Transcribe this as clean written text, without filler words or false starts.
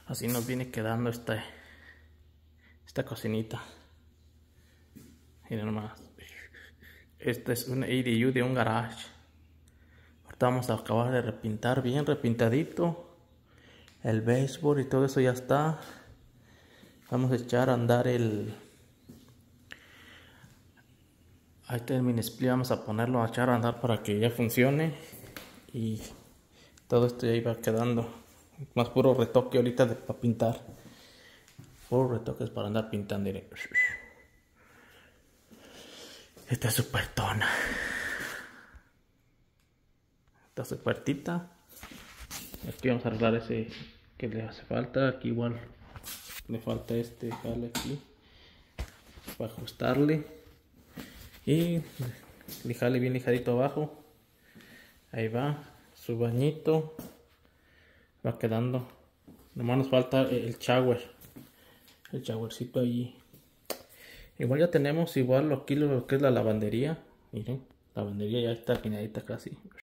Así nos viene quedando esta cocinita. Miren nomás. Este es un ADU de un garage. Ahorita vamos a acabar de repintar bien repintadito. El baseboard y todo eso ya está. Vamos a echar a andar el... Ahí está el mini split. Vamos a ponerlo a echar a andar para que ya funcione. Y todo esto ya iba quedando. Más puro retoque ahorita para pintar. Puro retoques para andar pintando. Esta es super tona. Esta es super tita. Aquí vamos a arreglar ese que le hace falta. Aquí igual le falta este jale aquí para ajustarle. Y le jale bien lijadito abajo. Ahí va. Su bañito. Va quedando. Nomás nos falta el shower. El showercito allí. Igual ya tenemos igual aquí lo que es la lavandería. Miren, la lavandería ya está terminadita casi.